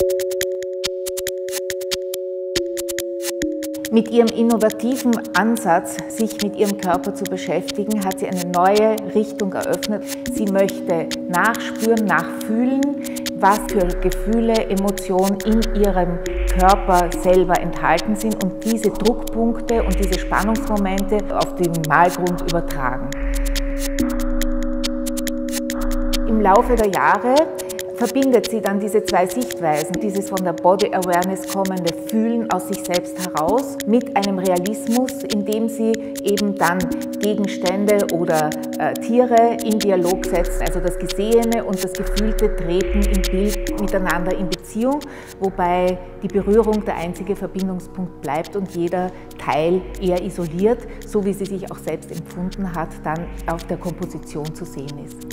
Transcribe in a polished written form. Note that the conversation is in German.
Mit ihrem innovativen Ansatz, sich mit ihrem Körper zu beschäftigen, hat sie eine neue Richtung eröffnet. Sie möchte nachspüren, nachfühlen, was für Gefühle, Emotionen in ihrem Körper selber enthalten sind und diese Druckpunkte und diese Spannungsmomente auf den Malgrund übertragen. Im Laufe der Jahre verbindet sie dann diese zwei Sichtweisen, dieses von der Body Awareness kommende Fühlen aus sich selbst heraus mit einem Realismus, in dem sie eben dann Gegenstände oder Tiere in Dialog setzt. Also das Gesehene und das Gefühlte treten im Bild miteinander in Beziehung, wobei die Berührung der einzige Verbindungspunkt bleibt und jeder Teil eher isoliert, so wie sie sich auch selbst empfunden hat, dann auf der Komposition zu sehen ist.